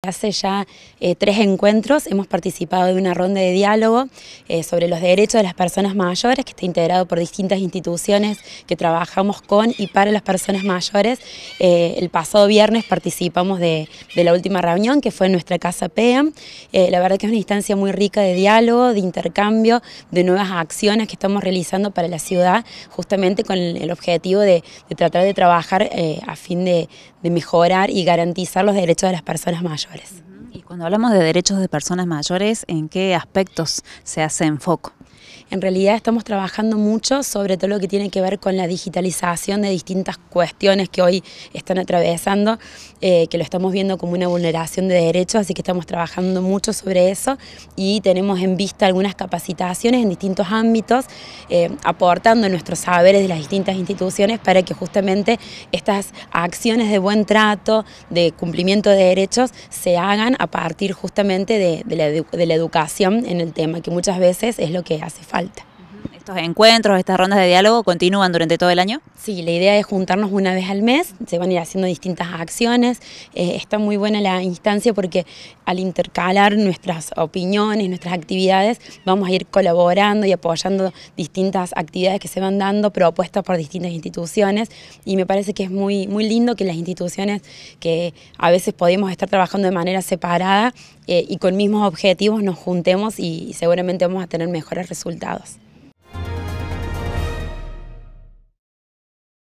Hace ya 3 encuentros hemos participado de una ronda de diálogo sobre los derechos de las personas mayores, que está integrado por distintas instituciones que trabajamos con y para las personas mayores. El pasado viernes participamos de la última reunión, que fue en nuestra casa PEAM. La verdad que es una instancia muy rica de diálogo, de intercambio, de nuevas acciones que estamos realizando para la ciudad, justamente con el objetivo de tratar de trabajar a fin de mejorar y garantizar los derechos de las personas mayores. Y cuando hablamos de derechos de personas mayores, ¿en qué aspectos se hace enfoque? En realidad estamos trabajando mucho sobre todo lo que tiene que ver con la digitalización de distintas cuestiones que hoy están atravesando, que lo estamos viendo como una vulneración de derechos, así que estamos trabajando mucho sobre eso y tenemos en vista algunas capacitaciones en distintos ámbitos, aportando nuestros saberes de las distintas instituciones para que justamente estas acciones de buen trato, de cumplimiento de derechos, se hagan a partir justamente de la educación en el tema, que muchas veces es lo que hace falta. ¿Estos encuentros, estas rondas de diálogo continúan durante todo el año? Sí, la idea es juntarnos una vez al mes, se van a ir haciendo distintas acciones. Está muy buena la instancia porque al intercalar nuestras opiniones, nuestras actividades, vamos a ir colaborando y apoyando distintas actividades que se van dando, propuestas por distintas instituciones, y me parece que es muy lindo que las instituciones que a veces podemos estar trabajando de manera separada y con mismos objetivos nos juntemos y seguramente vamos a tener mejores resultados.